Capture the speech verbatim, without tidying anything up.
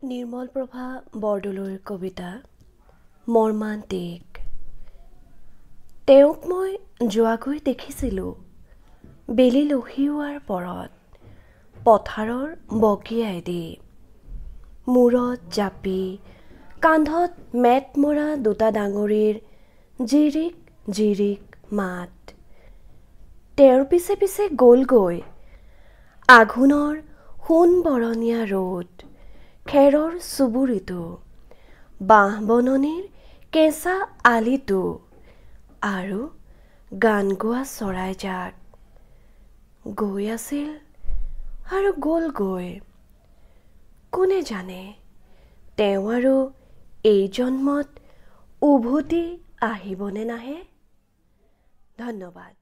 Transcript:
নিৰ্মলপ্ৰভা বৰদলৈৰ কবিতা মৰ্মান্তিক। তেওঁক মই যোৱাগৈ দেখিছিলোঁ বেলি লহিওৱাৰ পৰত পথাৰৰ বকিয়াই দি, মূৰত জাপি কান্ধত মেট মৰা দুটা ডাঙৰীৰ জিৰিক জিৰিক মাত। তেওঁৰ পিছে পিছে গ'লগৈ আঘোণৰ সোণ বৰণীয়া ৰ'দ, খেৰৰ চুবুৰিটো, বাঁহ বননিৰ কেঁচা আলিটো আৰু গান গোৱা চৰাইজাক। গৈ আছিল আৰু গ'লগৈ। কোনে জানে তেওঁ আৰু এই জন্মত উভতি আহিবনে নাহে। ধন্যবাদ।